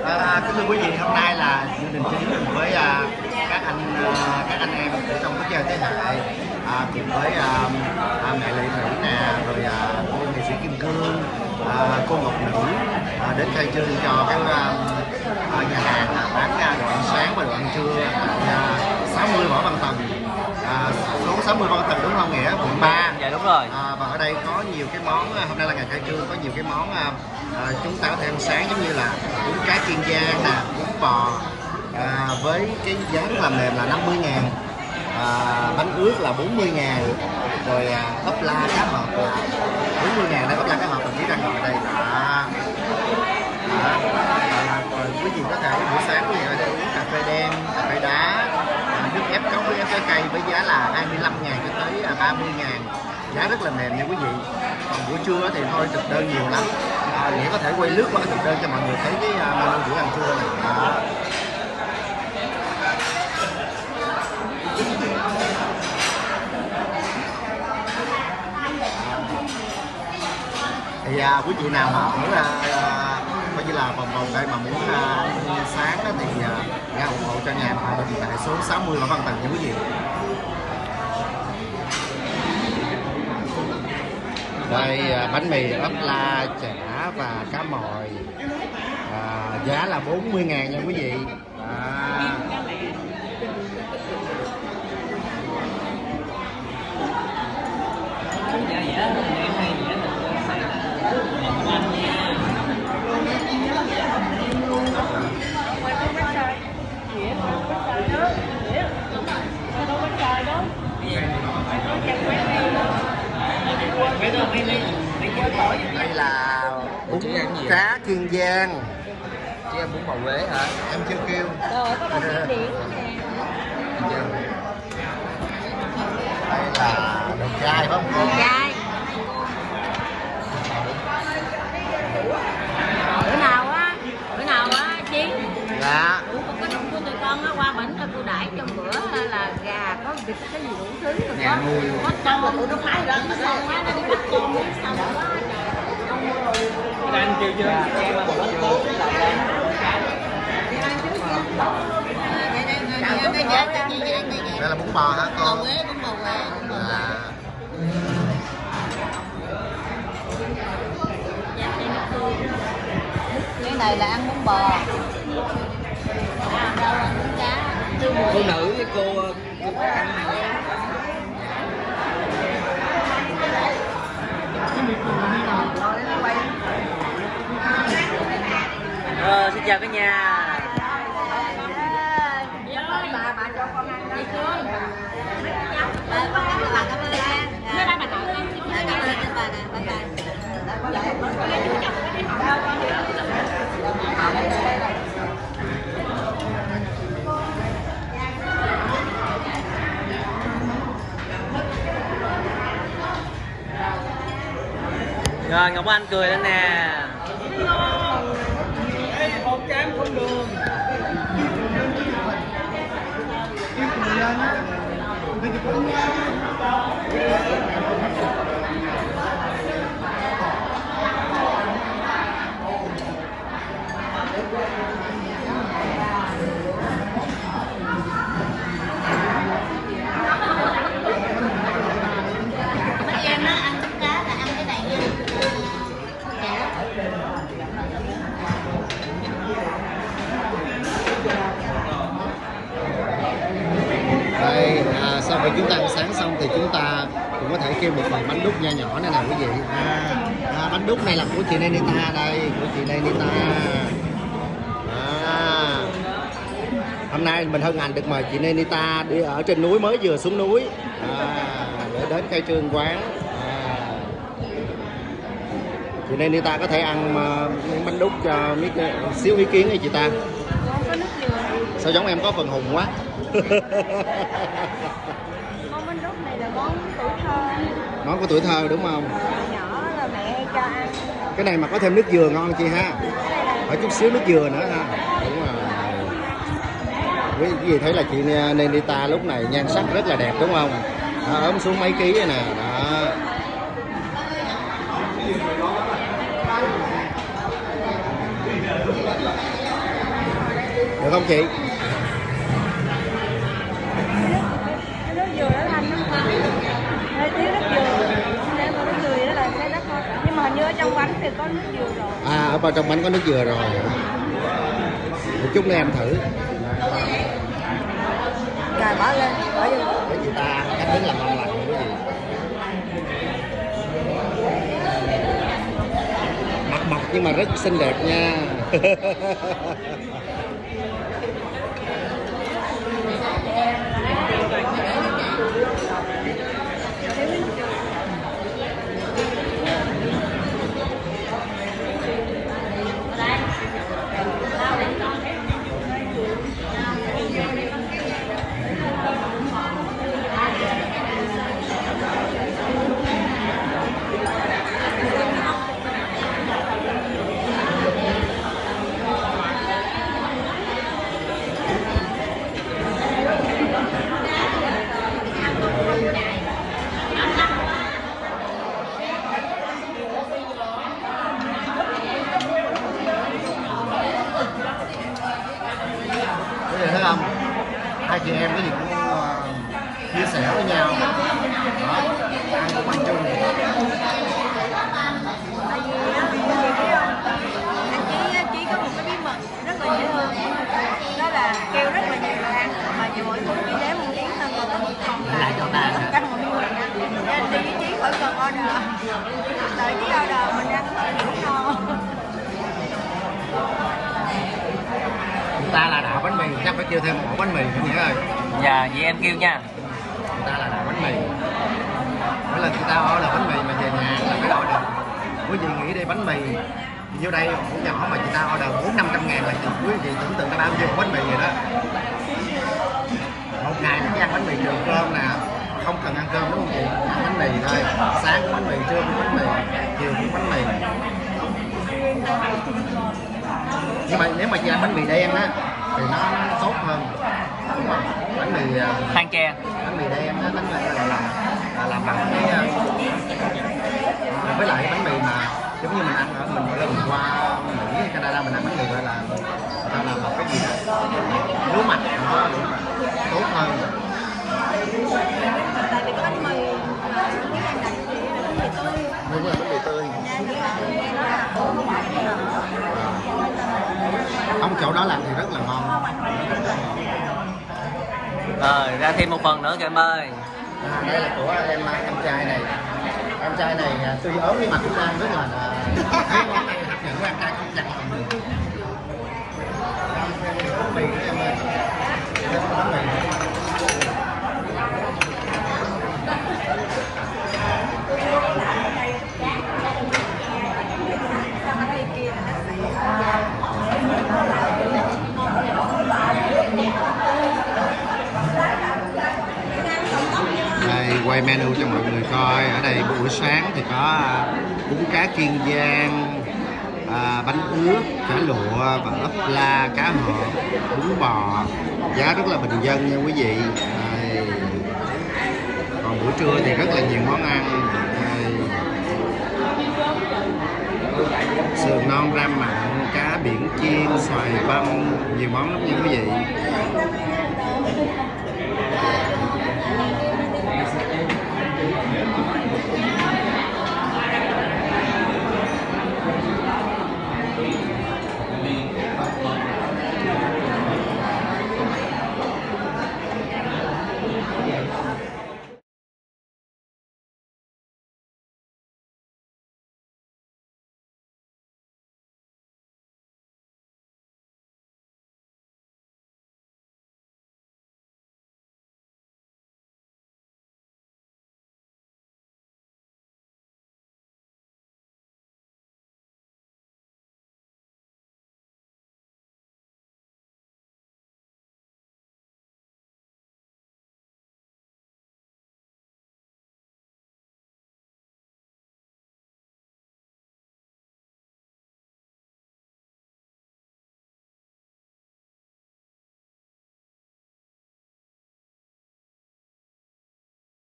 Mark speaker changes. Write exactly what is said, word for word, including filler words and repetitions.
Speaker 1: À, kính thưa quý vị, hôm nay là chương trình chính cùng với à, các anh à, các anh em ở trong cái thế hệ à, cùng với à, à, mẹ Lệ Thủy nè, rồi à, cô nghệ sĩ Kim Cương, à, cô Ngọc Nữ à, đến khai trương cho các à, à, nhà hàng à, bán à, đồ ăn sáng và đồ ăn trưa à, sáu mươi Võ Văn Tần, à, số sáu mươi Võ Văn Tần đúng không Nghĩa, quận ba.
Speaker 2: Dạ đúng rồi.
Speaker 1: À, và ở đây có nhiều cái món, hôm nay là ngày khai trương, có nhiều cái món à, à, chúng ta có thể ăn sáng giống như là bún cá Kiên Giang nè, bún bò à, với cái giá rất là mềm là năm mươi ngàn, à, bánh ướt là bốn mươi ngàn, rồi à, ốc la cá hộp là bốn mươi ngàn, đây ốc la cá hộp đồng chí đang ngồi ở đây đó. Đó. À, rồi quý vị có thể buổi sáng quý vị ở đây uống cà phê đen, cà phê đá, à, nước ép cốc với ép trái cây với giá là hai mươi lăm ngàn cho tới à, ba mươi ngàn, giá rất là mềm nha quý vị. Còn buổi trưa thì thôi thực đơn nhiều lắm, à, Nghĩa có thể quay lướt qua cái thực đơn cho mọi người thấy cái uh, menu bữa ăn trưa này. Đó. Thì à, quý vị nào mà ở à, coi như là vòng vòng đây mà muốn à, ăn sáng đó, thì à, ra ủng hộ cho nhà hàng Hòa Bình tại số sáu mươi Võ Văn Tần nha quý vị. Đây à, bánh mì ốp la, chả và cá mòi, à, giá là bốn mươi ngàn nha quý vị. À. Đây là bún cá Kiên Giang.
Speaker 2: Chị em bún bò Huế hả?
Speaker 1: Em chưa kêu.
Speaker 3: Rồi có con điện điện nè.
Speaker 1: Đây là đồ chay phải không?
Speaker 3: Đồ chay. Bữa nào á, bữa nào á Chiến.
Speaker 1: Dạ.
Speaker 3: Ủa một cái đụng của tụi con á qua bển là cô đãi trong bữa là gà có vịt cái gì đủ thứ rồi có có tôm nó phải đó nó xong á nó đi bắt tôm nó xong quá trời.
Speaker 2: Anh kêu chưa?
Speaker 1: Đây là bún bò hả con?
Speaker 3: Bún bò Huế, bún bò Huế.
Speaker 1: À.
Speaker 3: Cái này là ăn bún bò. À, đâu ăn bún cá.
Speaker 2: Cô nữ với cô cô ăn này. Ờ, xin chào cả nhà.
Speaker 3: Bà bà cho con ăn đi chưa? Bà cảm ơn bà, cảm ơn em. Mấy ba bà nội con. Cảm ơn anh bà nè, bye bye.
Speaker 2: Rồi Ngọc Anh cười lên nè.
Speaker 4: Một cam không đường.
Speaker 3: Mấy em á ăn bún cá là ăn cái này nha.
Speaker 1: Đây, à, sau khi chúng ta ăn sáng xong thì chúng ta cũng có thể kêu một phần bánh đúc nho nhỏ này nè quý vị. À, à, bánh đúc này là của chị Nenita đây, của chị Nenita. À, hôm nay mình hân hạnh được mời chị Nenita đi ở trên núi, mới vừa xuống núi à, để đến khai trương quán. À, chị Nenita có thể ăn uh, bánh đúc cho biết uh, xíu ý kiến đi chị ta. Sao giống em có phần hùng quá.
Speaker 3: Món bánh đúc này là món tuổi thơ.
Speaker 1: Món của tuổi thơ đúng không?
Speaker 3: Nhỏ là mẹ cho ăn.
Speaker 1: Cái này mà có thêm nước dừa ngon chị ha. Phải chút xíu nước dừa nữa ha. Đúng rồi. Quý vị thấy là chị Nenita lúc này nhan sắc rất là đẹp đúng không? Đó, ốm xuống mấy ký này nè. Đó. Được không chị?
Speaker 3: Cái nước dừa nó thanh lắm. Hơi thiếu nước dừa. Để mà nước dừa đó là sẽ đắt hơn. Nhưng mà hình như ở trong bánh thì có nước dừa rồi.
Speaker 1: À, ở trong bánh có nước dừa rồi. Một chút nữa em thử.
Speaker 3: Cài bỏ lên, bỏ vô.
Speaker 1: Để chị ta cách đứng làm ngon lành quý vị. Mặt mộc nhưng mà rất xinh đẹp nha. Quý vị thấy không? Hai chị em cái gì cũng uh, chia sẻ với nhau. Đó, ăn cũng ăn chung.
Speaker 3: Tại vì á, chị biết không? Chị chỉ có một cái bí mật rất là dễ thương. Đó là kêu rất là nhiều đồ ăn mà chị mỗi người chỉ đếm một yến thôi, còn có một phần là tất cả mọi người ăn. Nên đi với Chí khỏi cần order. Đợi Chí order mình ăn thôi đủ no.
Speaker 1: Người ta là đạo bánh mì, chắc phải kêu thêm một ổ bánh mì nữa nghĩa rồi.
Speaker 2: Dạ, vậy em kêu nha.
Speaker 1: Người ta là đạo bánh mì. Mỗi lần người ta order bánh mì mà về nhà là phải order. Quý vị nghĩ đi, bánh mì vô đây ổ nhỏ mà người ta order bốn năm trăm ngàn là thì quý vị tưởng tượng ta bao nhiêu bánh mì vậy đó. Một ngày chỉ ăn bánh mì trừ cơm nè, không cần ăn cơm đúng không chị? Ăn bánh mì thôi, sáng cũng bánh mì, trưa cũng bánh mì, chiều cũng bánh mì. Nhưng mà nếu mà chị ăn bánh mì đen á thì nó tốt hơn, đúng không? Bánh mì
Speaker 2: Than tre.
Speaker 1: bánh mì đen á, bánh mì là làm là làm bằng cái với lại bánh mì mà giống như mình ăn ở mình lần qua Mỹ, Canada mình ăn bánh mì gọi là người ta làm bằng cái gì đó lúa mạch, đó, tốt hơn.
Speaker 3: Tại vì cái bánh mì tiếng Anh đặt chị là bánh mì tươi.
Speaker 1: Đúng rồi, bánh mì tươi. Ông chỗ đó làm thì rất là ngon.
Speaker 2: Rồi, ra thêm một phần nữa kìa em ơi.
Speaker 1: À, đây là của em em trai này. Em trai này tuy ốm nhưng mà cũng ăn rất là thấy món này hấp dẫn của em trai không chặt lòng được. Bánh mì của em ơi. Đây là bánh mì. Đây, quay menu cho mọi người coi. Ở đây buổi sáng thì có bún cá Kiên Giang, à, bánh ướt, chả lụa và ốp la, cá hộp, bún bò. Giá rất là bình dân nha quý vị. Đây. Còn buổi trưa thì rất là nhiều món ăn. Đây. Sườn non ram mặn, cá biển chiên, xoài băm, nhiều món lắm nha quý vị.